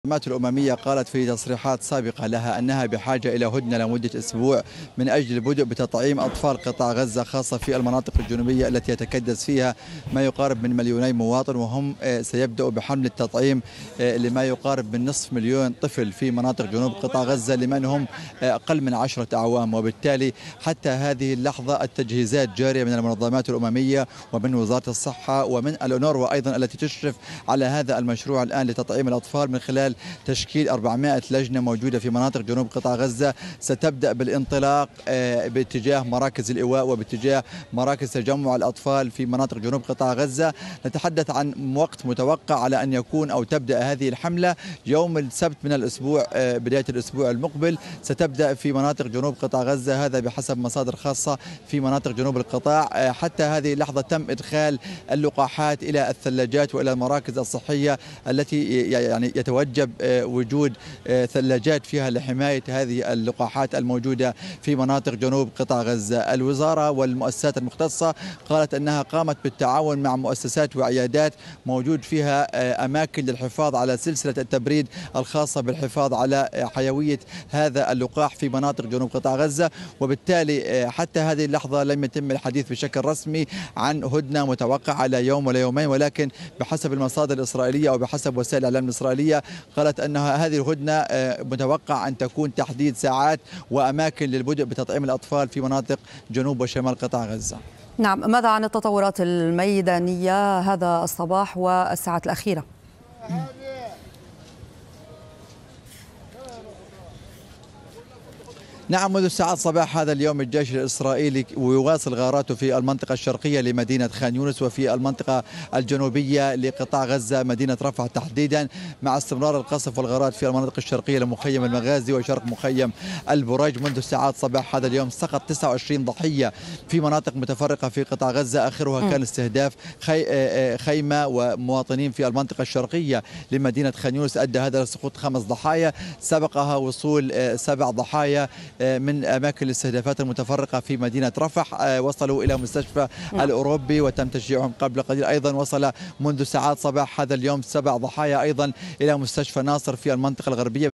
المنظمات الأممية قالت في تصريحات سابقة لها أنها بحاجة إلى هدنة لمدة أسبوع من أجل البدء بتطعيم أطفال قطاع غزة، خاصة في المناطق الجنوبية التي يتكدس فيها ما يقارب من 2 مليون مواطن، وهم سيبدأوا بحمل التطعيم لما يقارب من نصف مليون طفل في مناطق جنوب قطاع غزة لمن هم أقل من 10 أعوام. وبالتالي حتى هذه اللحظة التجهيزات جارية من المنظمات الأممية ومن وزارة الصحة ومن الأونروا أيضا التي تشرف على هذا المشروع الآن لتطعيم الأطفال، من خلال تشكيل 400 لجنة موجودة في مناطق جنوب قطاع غزة. ستبدأ بالانطلاق باتجاه مراكز الإيواء وباتجاه مراكز تجمع الأطفال في مناطق جنوب قطاع غزة. نتحدث عن وقت متوقع على أن يكون أو تبدأ هذه الحملة يوم السبت من الأسبوع، بداية الأسبوع المقبل ستبدأ في مناطق جنوب قطاع غزة، هذا بحسب مصادر خاصة في مناطق جنوب القطاع. حتى هذه اللحظة تم إدخال اللقاحات إلى الثلاجات وإلى المراكز الصحية التي يعني يتوجب وجود ثلاجات فيها لحماية هذه اللقاحات الموجودة في مناطق جنوب قطاع غزة. الوزارة والمؤسسات المختصة قالت أنها قامت بالتعاون مع مؤسسات وعيادات موجود فيها أماكن للحفاظ على سلسلة التبريد الخاصة بالحفاظ على حيوية هذا اللقاح في مناطق جنوب قطاع غزة. وبالتالي حتى هذه اللحظة لم يتم الحديث بشكل رسمي عن هدنة متوقعة على يوم ولا يومين، ولكن بحسب المصادر الإسرائيلية أو بحسب وسائل الإعلام الإسرائيلية قالت أنها هذه الهدنة متوقع أن تكون تحديد ساعات وأماكن للبدء بتطعيم الأطفال في مناطق جنوب وشمال قطاع غزة. نعم، ماذا عن التطورات الميدانية هذا الصباح والساعات الأخيرة؟ نعم، منذ الساعات صباح هذا اليوم الجيش الإسرائيلي يواصل غاراته في المنطقة الشرقية لمدينة خان يونس وفي المنطقة الجنوبية لقطاع غزة مدينة رفح تحديدا، مع استمرار القصف والغارات في المناطق الشرقية لمخيم المغازي وشرق مخيم البريج. منذ الساعات صباح هذا اليوم سقط 29 ضحية في مناطق متفرقة في قطاع غزة، آخرها كان استهداف خيمة ومواطنين في المنطقة الشرقية لمدينة خان يونس، أدى هذا لسقوط 5 ضحايا، سبقها وصول 7 ضحايا من أماكن الاستهدافات المتفرقة في مدينة رفح. وصلوا إلى مستشفى الأوروبي وتم تشجيعهم قبل قليل. أيضا وصل منذ ساعات صباح هذا اليوم 7 ضحايا أيضا إلى مستشفى ناصر في المنطقة الغربية.